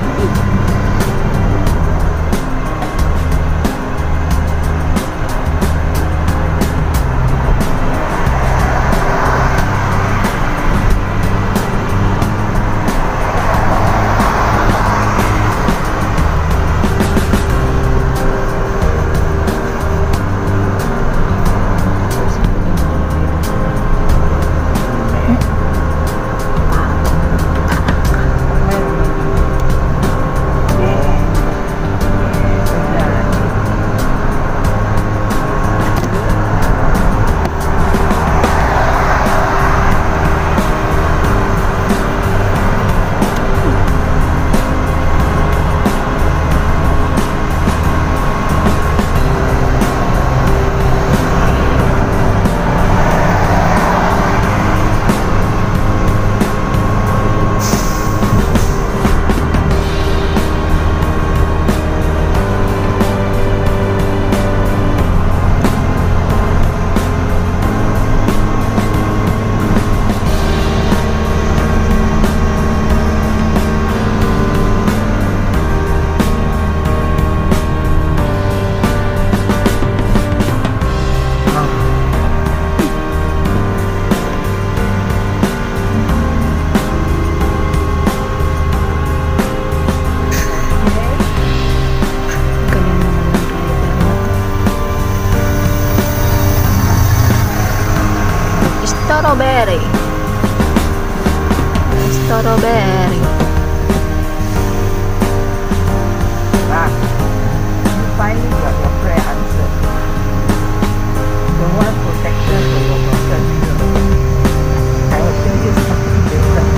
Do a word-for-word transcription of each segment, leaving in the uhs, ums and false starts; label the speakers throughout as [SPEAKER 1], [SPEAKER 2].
[SPEAKER 1] Strawberry. Strawberry.
[SPEAKER 2] Ah, you finally got your prayer answered. The one protector for your person. I will tell you something different.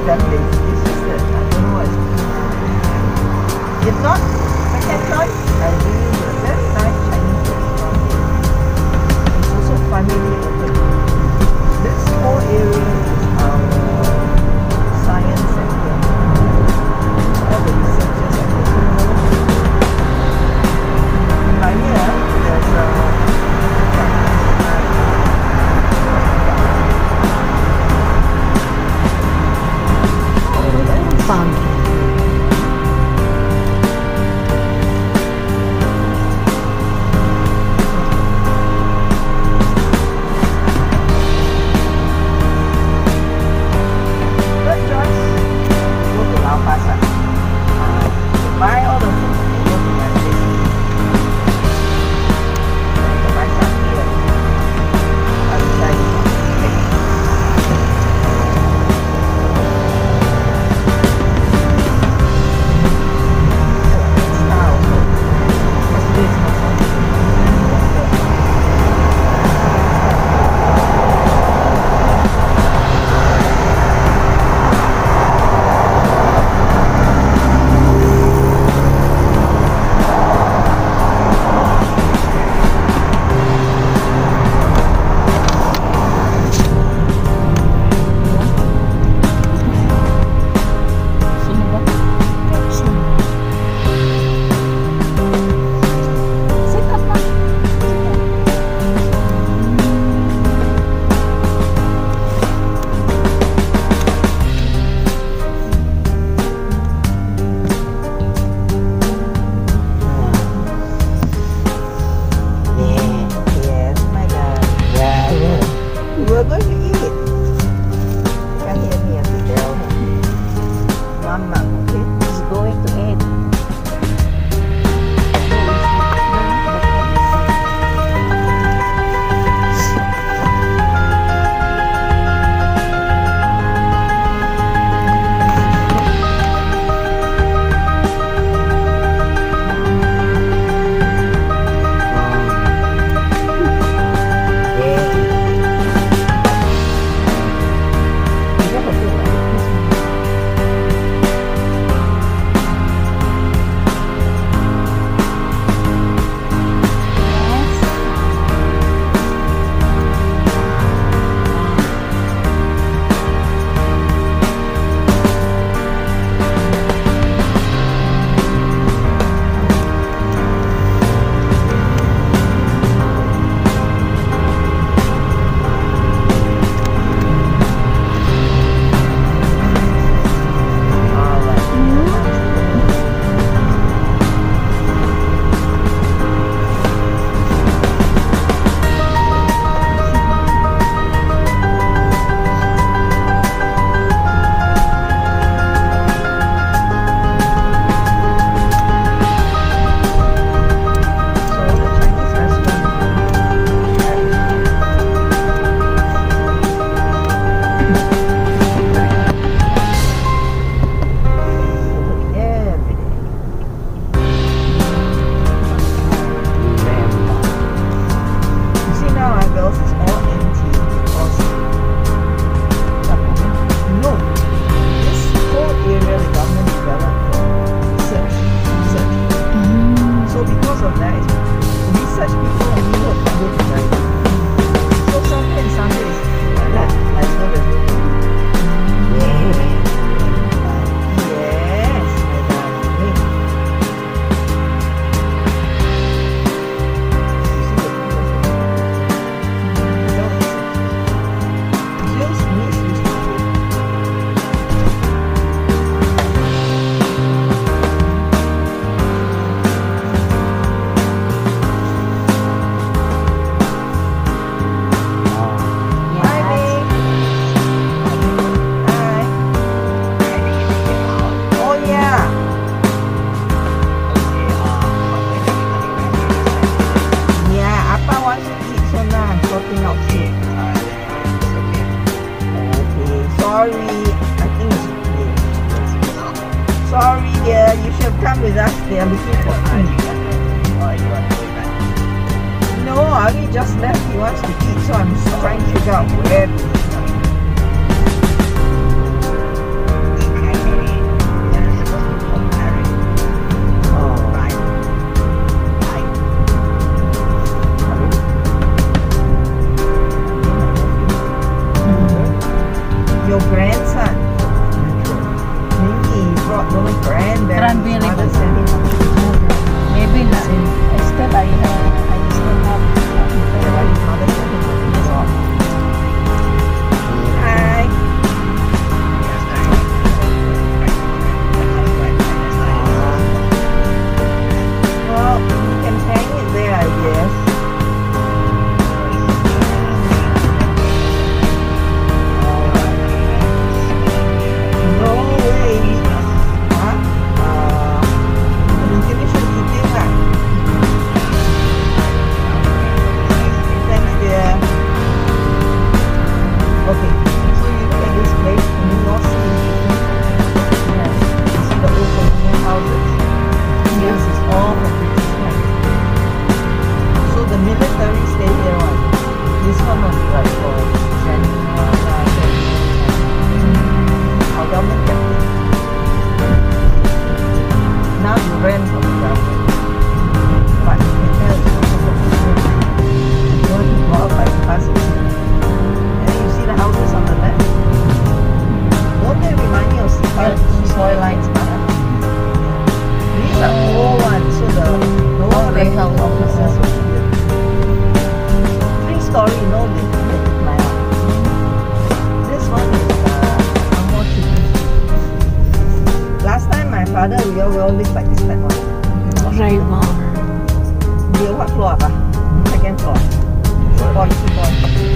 [SPEAKER 2] damn lazy. It's just that I don't know what it's doing. If not, second choice, I really would. Very nice Chinese restaurant. It's also family open. This whole area is our science center. All the researchers are working there. But here, there's a
[SPEAKER 1] fun. We're going to eat. You can hear me as a girl. Mama, okay? He's going to eat. Sorry, I think it's okay. Sorry dear, you should have come with us. They are looking for us. No, Ali just left. He wants to eat, so I'm trying to figure out where to eat. your grandson. Maybe he brought those grandberries.
[SPEAKER 2] Cranberry.
[SPEAKER 1] Mother sent him on.
[SPEAKER 2] Maybe not. I still I have. I still have.
[SPEAKER 1] Why his mother sent him on the job? Hi. Well, you can hang it there, I guess. No way. Huh? Uh, you finish your eating lah. Thanks, dear. Okay, so you look at this place and you all see yes. You see the old colonial houses. Yes, it's all from British times. So the military stay here one. This one was like for general, uh, our government kept it. Now you rent from the government. But you can tell it's also from the government. You want to go out by the bus. And you see the houses on the left. Don't they remind you of soil, soil lines? These are old ones, so the lower
[SPEAKER 2] Oh, they
[SPEAKER 1] ranking
[SPEAKER 2] have
[SPEAKER 1] officers will be here. Three story, no lift. My This one is uh, one more cheap. Last time my father, we all, we all lived like this type one.
[SPEAKER 2] Right, mom.
[SPEAKER 1] We what floor? Ah? Second floor. Boy, two boy.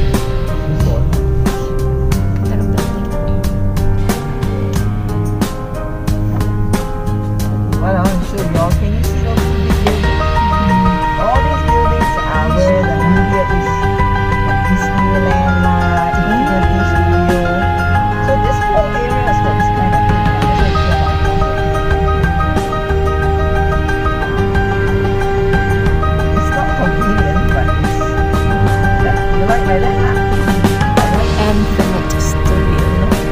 [SPEAKER 1] Well, I want to show you all. Can you see those two big buildings? All these buildings are where the media is. Like Disneyland, lah, Infinity Studio. So this whole area is for this kind of thing. That's why you see about it's not convenient, but it's that you like like that, lah. I like
[SPEAKER 2] Infinity Studio.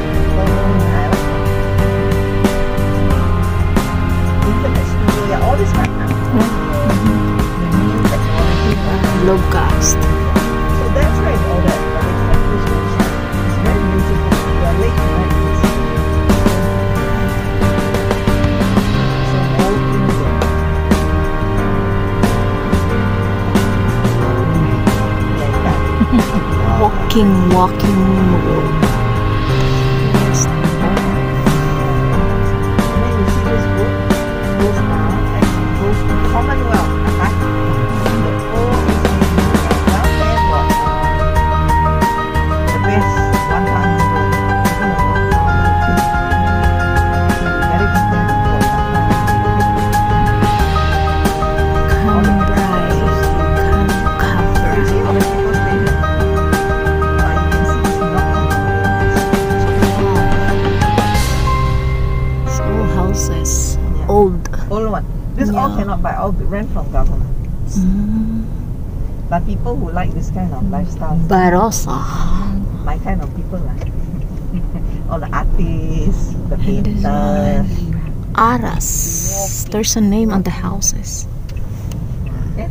[SPEAKER 1] Internet studio, yeah, all this kind of the new technology.
[SPEAKER 2] Logcast.
[SPEAKER 1] So that's why it's all that. But it's like this one. It's very beautiful. We are late tonight. So old India. Like that.
[SPEAKER 2] Walking, walking road. Yes.
[SPEAKER 1] And then you see this book goes down, actually goes to Commonwealth. Uh-huh. The old down there got the best one thousand road. Very expensive for one thousand.
[SPEAKER 2] Come bright, come cover.
[SPEAKER 1] You see how many people stay here? But you can see it's not
[SPEAKER 2] It's all houses.
[SPEAKER 1] Yeah.
[SPEAKER 2] Old.
[SPEAKER 1] old one. This all
[SPEAKER 2] Yeah.
[SPEAKER 1] cannot buy, all rent from government.
[SPEAKER 2] Mm.
[SPEAKER 1] But people who like this kind of lifestyle,
[SPEAKER 2] Barossa.
[SPEAKER 1] my kind of people lah. All the artists, the
[SPEAKER 2] And this
[SPEAKER 1] painters.
[SPEAKER 2] Aras. There's a name on the houses.
[SPEAKER 1] Yeah.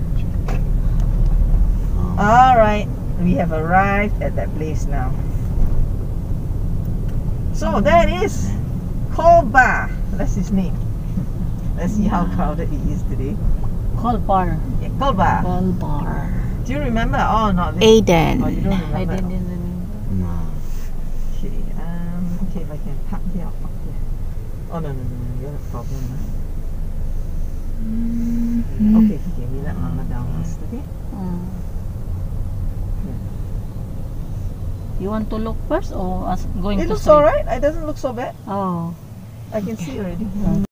[SPEAKER 1] Alright, we have arrived at that place now. So there it is. C O L Bar. That's his name. Let's see how crowded it is today.
[SPEAKER 2] C O L bar.
[SPEAKER 1] Yeah, C O L Bar.
[SPEAKER 2] C O L bar.
[SPEAKER 1] Do you remember? Oh, not this.
[SPEAKER 2] Aiden.
[SPEAKER 1] Oh, you don't remember?
[SPEAKER 2] I didn't remember.
[SPEAKER 1] Okay, um, okay, if I can park here, I'll park here. Oh, no, no, no, no, you have a problem. Huh?
[SPEAKER 2] Mm.
[SPEAKER 1] Okay, okay, we let Mama down first, okay?
[SPEAKER 2] Mm. You want to look first or us going
[SPEAKER 1] It
[SPEAKER 2] to
[SPEAKER 1] looks
[SPEAKER 2] sleep?
[SPEAKER 1] alright. It doesn't look so bad.
[SPEAKER 2] Oh.
[SPEAKER 1] I can see already.